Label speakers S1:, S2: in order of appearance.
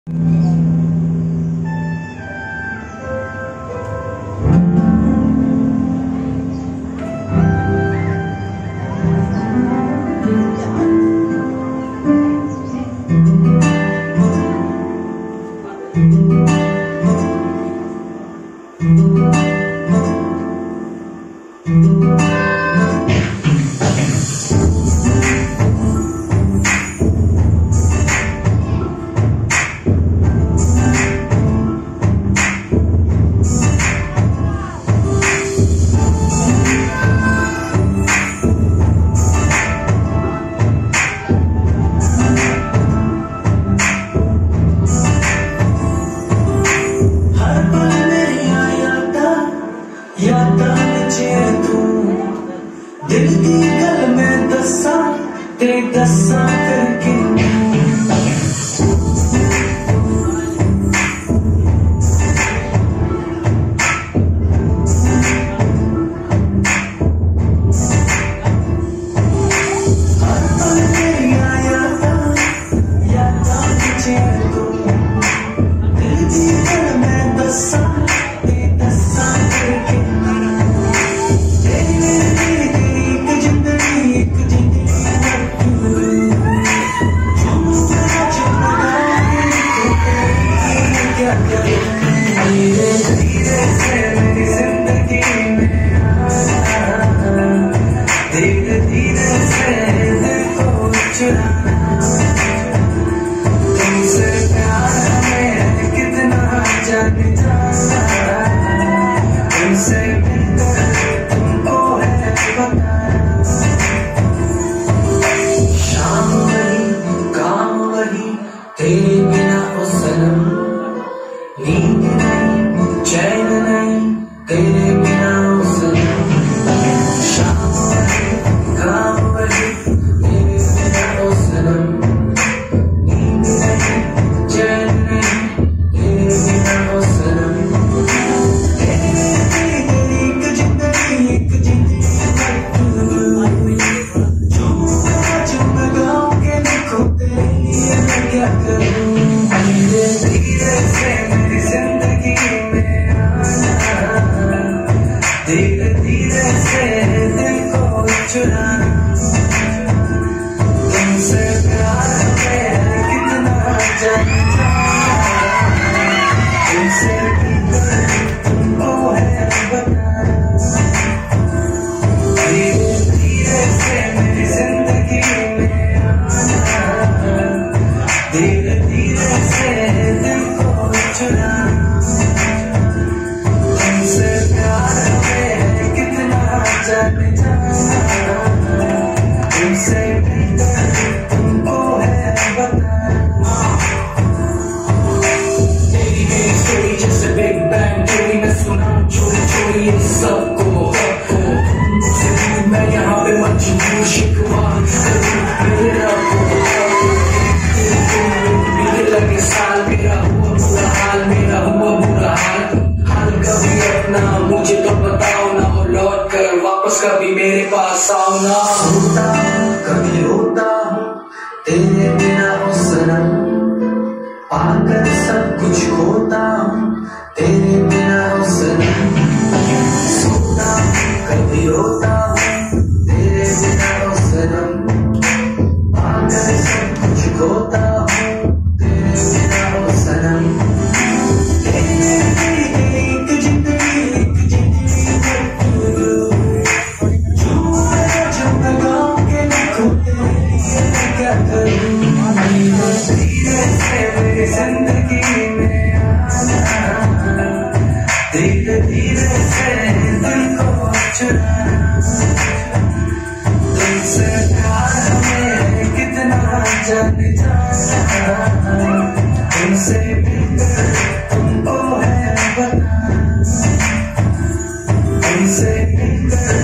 S1: दिल की गल में दसा ते दसा करके हर पल मेरिया यादा मुझे तू दिल की गल में दसा ते दसा करके धीरे धीरे से मेरी जिंदगी में धीरे धीरे से दिल को चुराना तुमसे प्यार में कितना जाने जाना तुमसे मिलकर तुमको है बताना शाम वही काम वही तेरे बिना ओ सनम नींद नहीं चैन नहीं तेरे बिना सनम शाम वही काम वही तेरे बिना सनम नींद नहीं चैन नहीं तेरे बिना सनम तेरी एक जिंदगी चुम गाँव के लिखो तेरे लिए मैं क्या करूँ धीरे धीरे से जिंदगी में आना धीरे धीरे से दिल को चुराना तुमसे प्यार में कितना जाना तुमसे तुमको है बताना धीरे धीरे से मेरी जिंदगी में आना धीरे धीरे से दिल को चुराना तुमसे प्यार में कितना जाने जाना तुमसे तुमको है बताना तेरी मेरी स्टोरी जैसे बिग बैंग थ्योरी मैं सुना चोरी चोरी ये सबको मैं यहाँ पे मजबूर शिकवा मेरा लगे साल मेरा हुआ बुरा हाल मेरा हुआ बुरा हाल कभी अपना मुझे तो बताओ ना और लौट कर वापस कभी मेरे पास आओ ना रोता कभी रोता हूँ तेरे बिना हो सनम पाकर सब कुछ खोता हूँ तेरे बिना हो सनम सोता कभी रोता हूँ तेरे बिना हो सनम पाकर सब कुछ खोता हूँ सनम एक जिंदगी झुम गाँव के लिखो तेरे लिए क्या करूँ धीरे से मेरी जिंदगी में आना धीरे धीरे से दिल को चुराना तुमसे प्यार में कितना जाने जाना तुमसे मिलकर तुमको है बताना तुमसे मिलकर